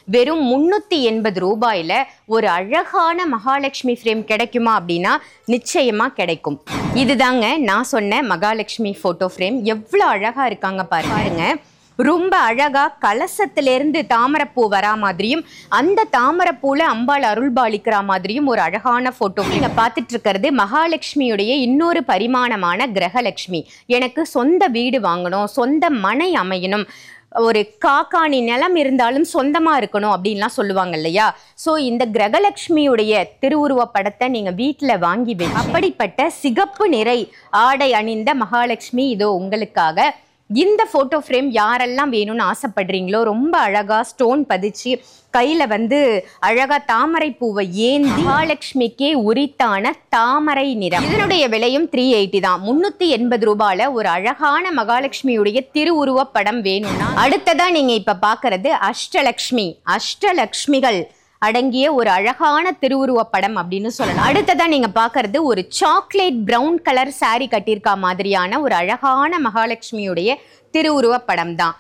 வெறும் 380 ரூபாயில ஒரு அழகான மகாலட்சுமி ஃப்ரேம் கிடைக்குமா அப்படின்னா நிச்சயமா கிடைக்கும். இதுதாங்க நான் சொன்ன மகாலட்சுமி போட்டோ ஃப்ரேம். எவ்வளவு அழகா இருக்காங்க பாருங்க. ரொம்ப அழகா கலசத்திலிருந்து தாமரைப்பூ வரா மாதிரியும் அந்த தாமரைப்பூல அம்பாள் அருள்பாலிக்கிற மாதிரியும் ஒரு அழகான போட்டோ. நீங்க பார்த்துட்டு இருக்கிறது மகாலட்சுமியுடைய இன்னொரு பரிமாணமான கிரகலட்சுமி. எனக்கு சொந்த வீடு வாங்கணும், சொந்த மனை அமையணும், ஒரு காக்காணி நிலம் இருந்தாலும் சொந்தமா இருக்கணும் அப்படின்லாம் சொல்லுவாங்க இல்லையா. ஸோ இந்த கிரகலட்சுமியுடைய திருவுருவ படத்தை நீங்க வீட்டில் வாங்கி வச்சு அப்படிப்பட்ட சிகப்பு நிறை ஆடை அணிந்த மகாலட்சுமி இதோ உங்களுக்காக. இந்த போட்டோ ஃப்ரேம் யாரெல்லாம் வேணும்னு ஆசைப்படுறீங்களோ ரொம்ப அழகா ஸ்டோன் பதிச்சு கையில அழகா தாமரை பூவை ஏந்தி மகாலட்சுமிக்கே உரித்தான தாமரை நிறம். இதனுடைய விலையும் 380 தான். 380 ரூபாயில ஒரு அழகான மகாலட்சுமியுடைய திருவுருவ படம் வேணும்னா அடுத்ததா நீங்க இப்ப பாக்குறது அஷ்டலக்ஷ்மிகள் அடங்கிய ஒரு அழகான திருவுருவ படம் அப்படின்னு சொல்லலாம். அடுத்ததான் நீங்க பாக்குறது ஒரு சாக்லேட் பிரவுன் கலர் சாரி கட்டியிருக்கா மாதிரியான ஒரு அழகான மகாலட்சுமியுடைய திருவுருவ படம் தான்.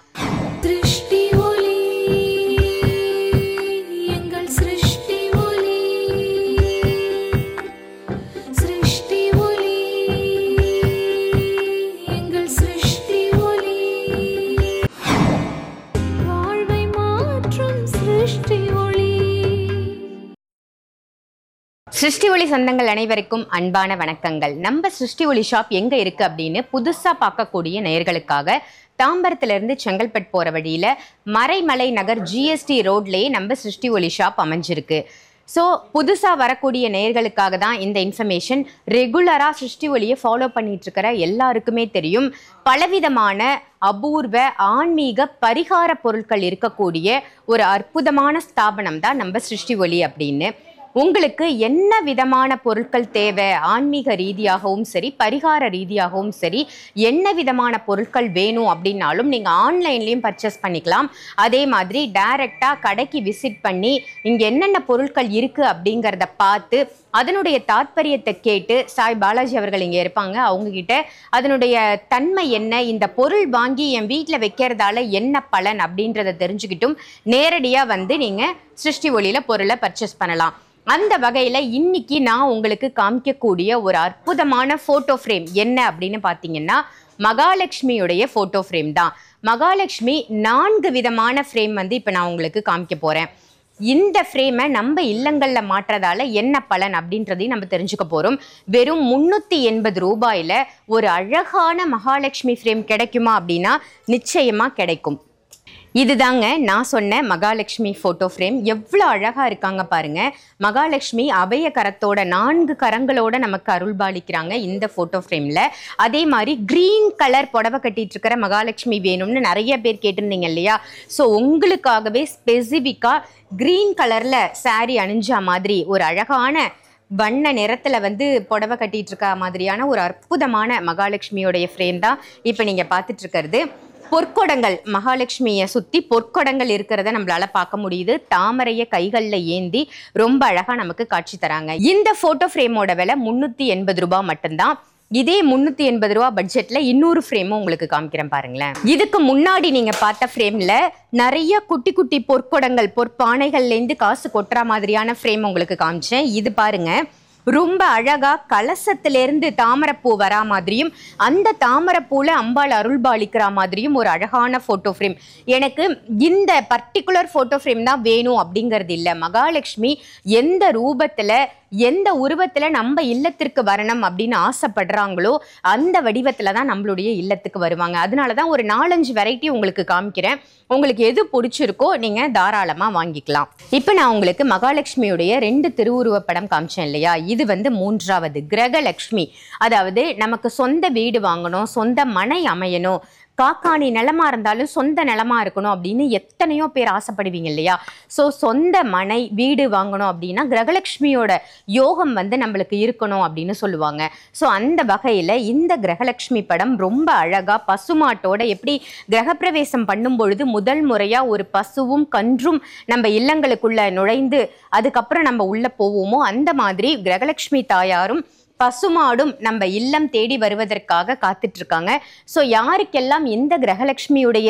சிருஷ்டி ஒளி சொந்தங்கள் அனைவருக்கும் அன்பான வணக்கங்கள். நம்ம சிருஷ்டி ஒளி ஷாப் எங்க இருக்கு அப்படின்னு புதுசா பார்க்கக்கூடிய நேயர்களுக்காக தாம்பரத்திலிருந்து செங்கல்பட்டு போற வழியில மறைமலை நகர் ஜிஎஸ்டி ரோட்லயே நம்ம சிருஷ்டி ஒளி ஷாப் அமைஞ்சிருக்கு. ஸோ புதுசாக வரக்கூடிய நேயர்களுக்காக தான் இந்த இன்ஃபர்மேஷன். ரெகுலராக சிருஷ்டி ஒளியை ஃபாலோ பண்ணிட்டு இருக்கிற எல்லாருக்குமே தெரியும், பலவிதமான அபூர்வ ஆன்மீக பரிகார பொருட்கள் இருக்கக்கூடிய ஒரு அற்புதமான ஸ்தாபனம் தான் நம்ம சிருஷ்டி ஒளி அப்படின்னு. உங்களுக்கு என்ன விதமான பொருட்கள் தேவை, ஆன்மீக ரீதியாகவும் சரி பரிகார ரீதியாகவும் சரி என்ன விதமான பொருட்கள் வேணும் அப்படின்னாலும் நீங்கள் ஆன்லைன்லேயும் பர்ச்சேஸ் பண்ணிக்கலாம். அதே மாதிரி டைரெக்டாக கடைக்கு விசிட் பண்ணி இங்கே என்னென்ன பொருட்கள் இருக்குது அப்படிங்கிறத பார்த்து அதனுடைய தாத்பரியத்தை கேட்டு சாய் பாலாஜி அவர்கள் இங்கே இருப்பாங்க. அவங்கக்கிட்ட அதனுடைய தன்மை என்ன, இந்த பொருள் வாங்கி என் வீட்டில் வைக்கிறதால என்ன பலன் அப்படின்றத தெரிஞ்சுக்கிட்டும் நேரடியாக நீங்கள் சிருஷ்டி ஒளியில் பொருளை பர்ச்சேஸ் பண்ணலாம். அந்த வகையில் இன்னைக்கு நான் உங்களுக்கு காமிக்கக்கூடிய ஒரு அற்புதமான ஃபோட்டோ ஃப்ரேம் என்ன அப்படின்னு பார்த்தீங்கன்னா மகாலட்சுமியுடைய ஃபோட்டோ ஃப்ரேம் தான். மகாலட்சுமி 4 விதமான ஃப்ரேம் இப்போ நான் உங்களுக்கு காமிக்க போகிறேன். இந்த ஃப்ரேமை நம்ம இல்லங்களில் மாற்றுறதால என்ன பலன் அப்படின்றதையும் நம்ம தெரிஞ்சுக்க போகிறோம். வெறும் 380 ரூபாயில் ஒரு அழகான மகாலட்சுமி ஃப்ரேம் கிடைக்குமா அப்படின்னா நிச்சயமாக கிடைக்கும். இதுதாங்க நான் சொன்ன மகாலட்சுமி ஃபோட்டோ ஃப்ரேம். எவ்வளோ அழகாக இருக்காங்க பாருங்கள். மகாலட்சுமி அபய கரத்தோட 4 கரங்களோட நமக்கு அருள்பாலிக்கிறாங்க இந்த ஃபோட்டோ ஃப்ரேமில். அதே மாதிரி க்ரீன் கலர் புடவை கட்டிட்டு இருக்கிற மகாலட்சுமி வேணும்னு நிறைய பேர் கேட்டிருந்தீங்க இல்லையா. ஸோ உங்களுக்காகவே ஸ்பெசிஃபிக்காக க்ரீன் கலரில் சாரி அணிஞ்ச மாதிரி ஒரு அழகான வண்ண நிறத்தில் புடவை கட்டிட்டு இருக்க மாதிரியான ஒரு அற்புதமான மகாலட்சுமியோடைய ஃப்ரேம் தான் இப்போ நீங்கள் பார்த்துட்டு இருக்கிறது. பொற்கொடங்கள், மகாலட்சுமியை சுற்றி பொற்கொடங்கள் இருக்கிறத நம்மளால பார்க்க முடியுது. தாமரையை கைகளில் ஏந்தி ரொம்ப அழகாக நமக்கு காட்சி தராங்க. இந்த ஃபோட்டோ ஃப்ரேமோட விலை 380 ரூபாய் மட்டும்தான். இதே 380 ரூபா பட்ஜெட்ல இன்னொரு ஃப்ரேமும் உங்களுக்கு காமிக்கிறேன் பாருங்களேன். இதுக்கு முன்னாடி நீங்க பார்த்த ஃப்ரேம்ல நிறைய குட்டி குட்டி பொற்கொடங்கள் பொற்பானைகள்லேருந்து காசு கொட்டுற மாதிரியான ஃப்ரேம் உங்களுக்கு காமிச்சேன். இது பாருங்க, ரொம்ப அழகா கலசத்திலிருந்து தாமரைப்பூ வரா மாதிரியும் அந்த தாமரைப்பூல அம்பாள் அருள்பாலிக்கிற மாதிரியும் ஒரு அழகான ஃபோட்டோ ஃப்ரேம். எனக்கு இந்த பர்டிகுலர் ஃபோட்டோ ஃப்ரேம் தான் வேணும் அப்படிங்கிறது இல்லை. மகாலட்சுமி எந்த ரூபத்தில் எந்த உருவத்தில் நம்ம இல்லத்திற்கு வரணும் அப்படின்னு ஆசைப்படுறாங்களோ அந்த வடிவத்தில் தான் நம்மளுடைய இல்லத்துக்கு வருவாங்க. அதனால தான் ஒரு 4-5 வெரைட்டி உங்களுக்கு காமிக்கிறேன். உங்களுக்கு எது பிடிச்சிருக்கோ நீங்கள் தாராளமாக வாங்கிக்கலாம். இப்போ நான் உங்களுக்கு மகாலட்சுமியுடைய 2 திருவுருவ படம் காமிச்சேன் இல்லையா. இது 3வது கிரகலட்சுமி. அதாவது நமக்கு சொந்த வீடு வாங்கணும், சொந்த மனை அமையணும், காக்காணி நிலமா இருந்தாலும் சொந்த நிலமா இருக்கணும் அப்படின்னு எத்தனையோ பேர் ஆசைப்படுவீங்க இல்லையா. ஸோ சொந்த மனை வீடு வாங்கணும் அப்படின்னா கிரகலட்சுமியோட யோகம் நம்மளுக்கு இருக்கணும் அப்படின்னு சொல்லுவாங்க. ஸோ அந்த வகையில் இந்த கிரகலட்சுமி படம் ரொம்ப அழகாக பசுமாட்டோட எப்படி கிரகப்பிரவேசம் பண்ணும் பொழுது முதல் முறையாக ஒரு பசுவும் கன்றும் நம்ம இல்லங்களுக்குள்ள நுழைந்து அதுக்கப்புறம் நம்ம உள்ள போவோமோ அந்த மாதிரி கிரகலட்சுமி தாயாரும் பசுமாடும் நம்ம இல்லம் தேடி வருவதற்காக காத்துட்டு இருக்காங்க. ஸோ யாருக்கெல்லாம் இந்த கிரகலட்சுமியுடைய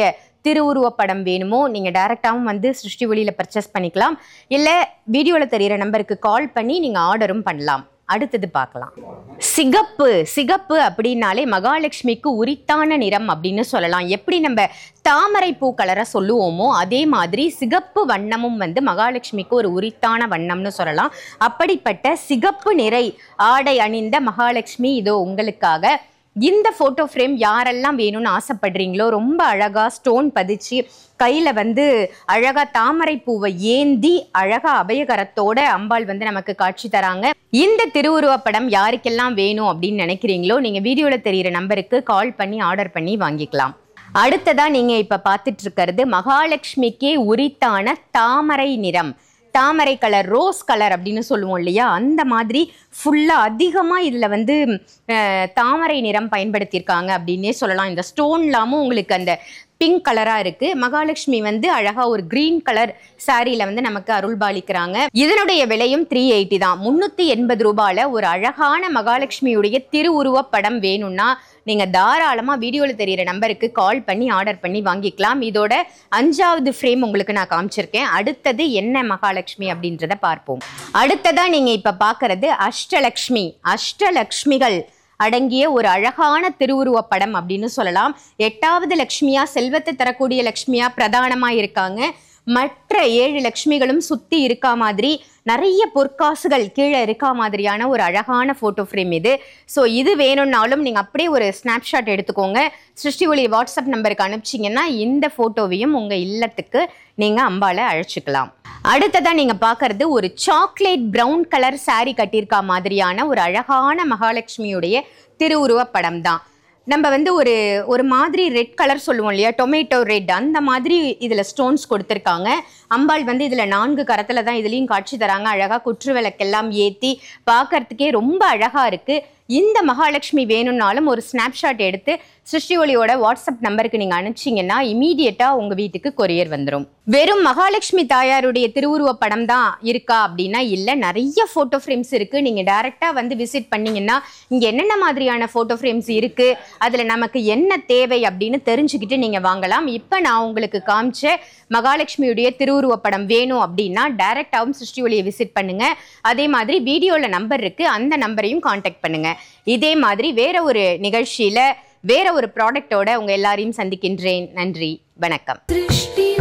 திருவுருவப்படம் வேணுமோ நீங்கள் டைரெக்டாகவும் வந்து சிருஷ்டி ஒளியில் பர்ச்சேஸ் பண்ணிக்கலாம். இல்லை வீடியோவில் தெரிகிற நம்பருக்கு கால் பண்ணி நீங்கள் ஆர்டரும் பண்ணலாம். அடுத்தது பார்க்கலாம். சிகப்பு. சிகப்பு அப்படின்னாலே மகாலட்சுமிக்கு உரித்தான நிறம் அப்படின்னு சொல்லலாம். எப்படி நம்ம தாமரை பூ கலரை சொல்லுவோமோ அதே மாதிரி சிகப்பு வண்ணமும் வந்து மகாலட்சுமிக்கு ஒரு உரித்தான வண்ணம்னு சொல்லலாம். அப்படிப்பட்ட சிகப்பு நிறை ஆடை அணிந்த மகாலட்சுமி இதோ உங்களுக்காக. இந்த ஃபோட்டோ ஃப்ரேம் யாரெல்லாம் வேணும்னு ஆசைப்படுறீங்களோ, ரொம்ப அழகாக ஸ்டோன் பதிச்சு கையில் வந்து அழகாக தாமரை பூவை ஏந்தி அழகாக அபயகரத்தோட அம்பாள் வந்து நமக்கு காட்சி தராங்க. இந்த திருவுருவப்படம் யாருக்கெல்லாம் வேணும் அப்படின்னு நினைக்கிறீங்களோ நீங்கள் வீடியோவில் தெரிகிற நம்பருக்கு கால் பண்ணி ஆர்டர் பண்ணி வாங்கிக்கலாம். அடுத்ததா நீங்கள் இப்போ பார்த்துட்டு இருக்கிறது மகாலட்சுமிக்கே உரித்தான தாமரை நிறம், தாமரை கலர், ரோஸ் கலர் அப்படின்னு சொல்லுவோம் இல்லையா, அந்த மாதிரி ஃபுல்லாக அதிகமாக இதில் வந்து தாமரை நிறம் பயன்படுத்தியிருக்காங்க அப்படின்னே சொல்லலாம். இந்த ஸ்டோன்லாமும் உங்களுக்கு அந்த பிங்க் கலராக இருக்குது. மகாலட்சுமி வந்து அழகாக ஒரு கிரீன் கலர் சாரியில் வந்து நமக்கு அருள்பாலிக்கிறாங்க. இதனுடைய விலையும் 380 தான். 380 ரூபாயில் ஒரு அழகான மகாலட்சுமியுடைய திருவுருவப்படம் வேணும்னா நீங்கள் தாராளமாக வீடியோவில் தெரிகிற நம்பருக்கு கால் பண்ணி ஆர்டர் பண்ணி வாங்கிக்கலாம். இதோட 5வது ஃப்ரேம் உங்களுக்கு நான் காமிச்சிருக்கேன். அடுத்தது என்ன மகாலட்சுமி அப்படின்றத பார்ப்போம். அடுத்ததாக நீங்கள் இப்போ பார்க்குறது அஷ்டலக்ஷ்மி. அஷ்டலக்ஷ்மிகள் அடங்கிய ஒரு அழகான திருவுருவப்படம் அப்படின்னு சொல்லலாம். 8வது லக்ஷ்மியா, செல்வத்தை தரக்கூடிய லக்ஷ்மியா பிரதானமாக இருக்காங்க. மற்ற 7 லக்ஷ்மிகளும் சுற்றி இருக்கா மாதிரி, நிறைய பொற்காசுகள் கீழே இருக்கா மாதிரியான ஒரு அழகான ஃபோட்டோ ஃப்ரேம் இது. ஸோ இது வேணும்னாலும் நீங்கள் அப்படியே ஒரு ஸ்னாப்ஷாட் எடுத்துக்கோங்க. சிருஷ்டி ஒளி வாட்ஸ்அப் நம்பருக்கு அனுப்பிச்சிங்கன்னா இந்த ஃபோட்டோவையும் உங்கள் இல்லத்துக்கு நீங்கள் அம்பாளை அழைச்சிக்கலாம். அடுத்ததான் நீங்கள் பார்க்கறது ஒரு சாக்லேட் ப்ரௌன் கலர் சாரீ கட்டியிருக்கா மாதிரியான ஒரு அழகான மகாலட்சுமியுடைய திருவுருவப்படம் தான். நம்ம வந்து ஒரு மாதிரி ரெட் கலர் சொல்லுவோம் இல்லையா, டொமேட்டோ ரெட், அந்த மாதிரி இதில் ஸ்டோன்ஸ் கொடுத்துருக்காங்க. அம்பாள் வந்து இதில் 4 கரத்தில் தான் இதுலேயும் காட்சி தராங்க. அழகாக குற்று விளக்கெல்லாம் ஏற்றி பார்க்கறதுக்கே ரொம்ப அழகாக இருக்குது. இந்த மகாலட்சுமி வேணும்னாலும் ஒரு ஸ்னாப்ஷாட் எடுத்து சிருஷ்டி ஒளியோட வாட்ஸ்அப் நம்பருக்கு நீங்கள் அனுப்பிச்சிங்கன்னா இமீடியட்டாக உங்கள் வீட்டுக்கு கொரியர் வந்துடும். வெறும் மகாலட்சுமி தாயாருடைய திருவுருவப்படம் தான் இருக்கா அப்படின்னா இல்லை, நிறைய ஃபோட்டோ ஃப்ரேம்ஸ் இருக்குது. நீங்கள் டைரெக்டாக வந்து விசிட் பண்ணிங்கன்னா இங்கே என்னென்ன மாதிரியான ஃபோட்டோ ஃப்ரேம்ஸ் இருக்குது, அதில் நமக்கு என்ன தேவை அப்படின்னு தெரிஞ்சுக்கிட்டு நீங்கள் வாங்கலாம். இப்போ நான் உங்களுக்கு காமிச்ச மகாலட்சுமியுடைய திருவுருவப்படம் வேணும் அப்படின்னா டைரெக்டாகவும் சிருஷ்டி ஒளியை விசிட் பண்ணுங்கள். அதே மாதிரி வீடியோவில் நம்பர் இருக்குது, அந்த நம்பரையும் காண்டாக்ட் பண்ணுங்கள். இதே மாதிரி வேற ஒரு நிகழ்ச்சியில் வேற ஒரு ப்ராடக்டோட உங்க எல்லாரையும் சந்திக்கின்றேன். நன்றி, வணக்கம்.